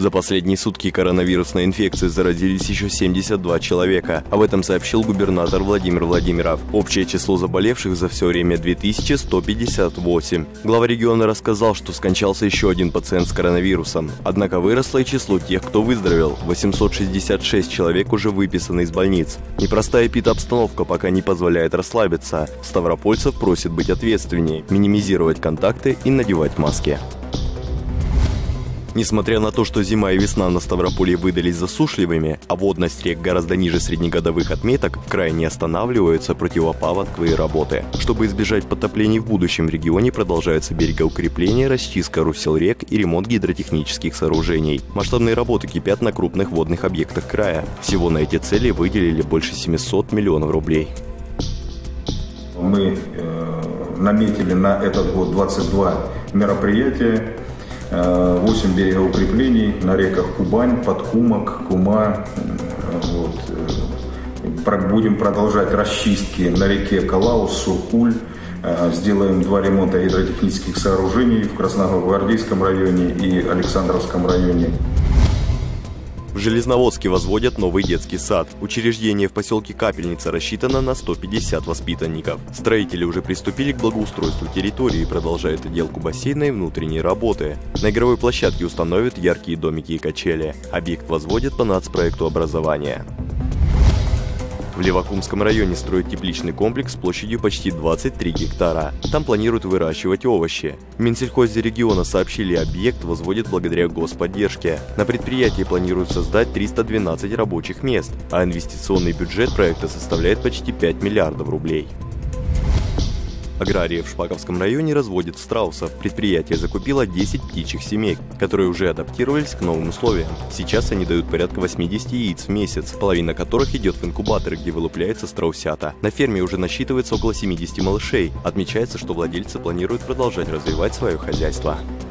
За последние сутки коронавирусной инфекцией заразились еще 72 человека. Об этом сообщил губернатор Владимир Владимиров. Общее число заболевших за все время 2158. Глава региона рассказал, что скончался еще один пациент с коронавирусом. Однако выросло и число тех, кто выздоровел. 866 человек уже выписаны из больниц. Непростая эпидобстановка пока не позволяет расслабиться. Ставропольцев просят быть ответственнее, минимизировать контакты и надевать маски. Несмотря на то, что зима и весна на Ставрополье выдались засушливыми, а водность рек гораздо ниже среднегодовых отметок, в крае не останавливаются противопаводковые работы. Чтобы избежать подтоплений в будущем, в регионе продолжаются берегоукрепления, расчистка русел рек и ремонт гидротехнических сооружений. Масштабные работы кипят на крупных водных объектах края. Всего на эти цели выделили больше 700 миллионов рублей. Мы наметили на этот год 22 мероприятия. 8 берегоукреплений на реках Кубань, Подкумок, Кума. Будем продолжать расчистки на реке Калаус, Суркуль. Сделаем 2 ремонта гидротехнических сооружений в Красногвардейском районе и Александровском районе. В Железноводске возводят новый детский сад. Учреждение в поселке Капельница рассчитано на 150 воспитанников. Строители уже приступили к благоустройству территории и продолжают отделку бассейна и внутренние работы. На игровой площадке установят яркие домики и качели. Объект возводят по нацпроекту образования. В Левокумском районе строят тепличный комплекс площадью почти 23 гектара. Там планируют выращивать овощи. В Минсельхозе региона сообщили, объект возводят благодаря господдержке. На предприятии планируют создать 312 рабочих мест, а инвестиционный бюджет проекта составляет почти 5 миллиардов рублей. Аграрии в Шпаковском районе разводят страусов. Предприятие закупило 10 птичьих семей, которые уже адаптировались к новым условиям. Сейчас они дают порядка 80 яиц в месяц, половина которых идет в инкубаторы, где вылупляются страусята. На ферме уже насчитывается около 70 малышей. Отмечается, что владельцы планируют продолжать развивать свое хозяйство.